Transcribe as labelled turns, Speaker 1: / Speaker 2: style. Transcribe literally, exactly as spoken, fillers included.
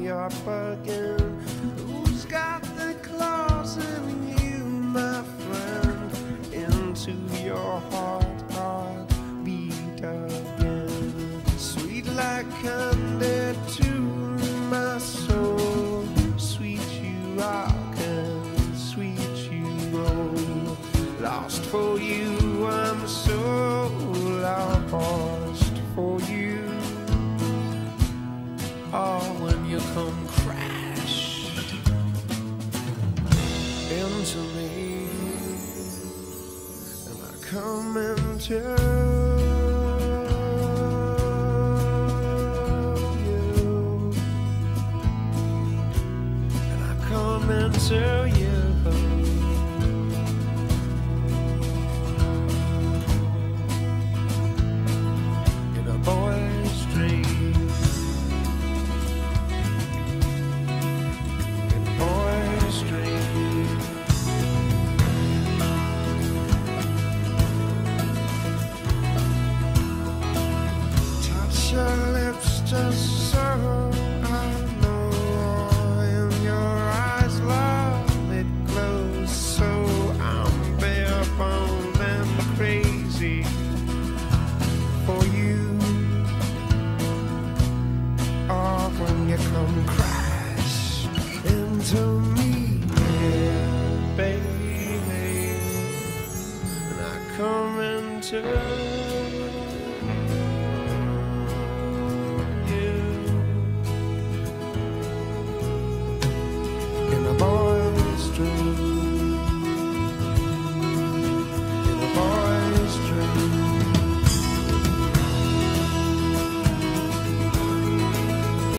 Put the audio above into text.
Speaker 1: up again. Who's got the claws in you, my friend? Into your heart, heart beat again. Sweet like candy to my soul. Sweet you rock and sweet you roll. Lost for you, I'm so lost for you. Oh, when you come crash into me, and I come into you, and I come into you. Boy's dream, in boy's dream. Touch your lips just so I know. In your eyes, love, it glows so. I'm bare boned and crazy for you. When you come crash into me, yeah, baby, and I come into